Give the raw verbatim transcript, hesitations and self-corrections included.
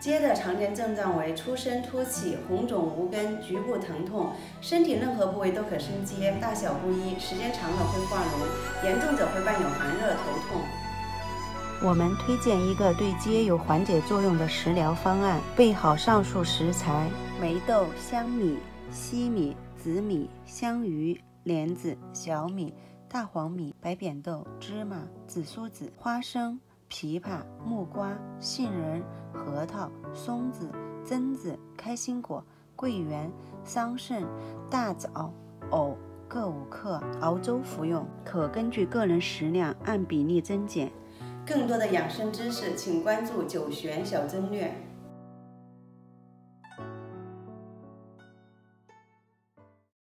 疖的常见症状为出生凸起、红肿无根、局部疼痛，身体任何部位都可生疖，大小不一，时间长了会化脓，严重者会伴有寒热、头痛。 我们推荐一个对疖有缓解作用的食疗方案，备好上述食材：梅豆、香米、西米、紫米、香鱼、莲子、小米、大黄米、白扁豆、芝麻、紫苏子、花生、枇杷、木瓜、杏仁、核桃、松子、榛子、开心果、桂圆、桑葚、大枣、藕各五克，熬粥服用，可根据个人食量按比例增减。 更多的养生知识，请关注九玄小针略。